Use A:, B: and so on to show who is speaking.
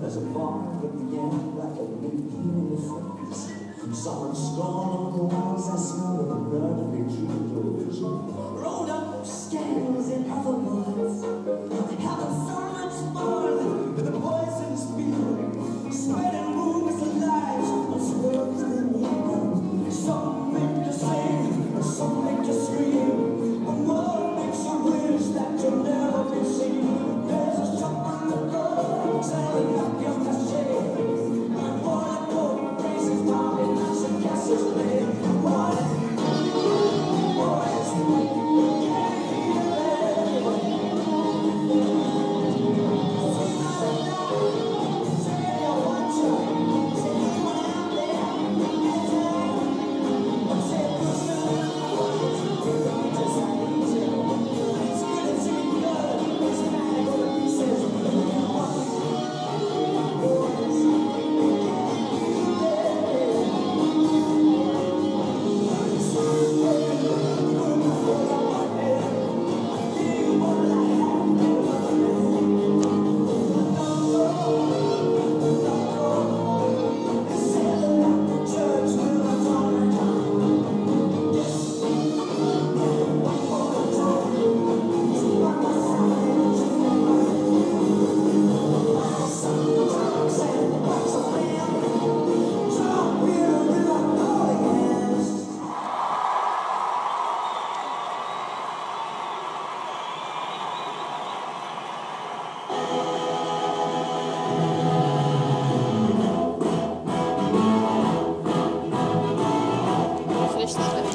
A: There's a bar at the end, like a meeting in the face. Someone's gone on the walls, I smell the blood of the television. Rolled up scales in other words, having so much fun with the poisonous feeling, spreading rumors and lies on swerves they need. Some make you sing, some make you scream, but more makes you wish that you'll never be seen. There's a shop on the door, selling up your cachet.
B: Vielleicht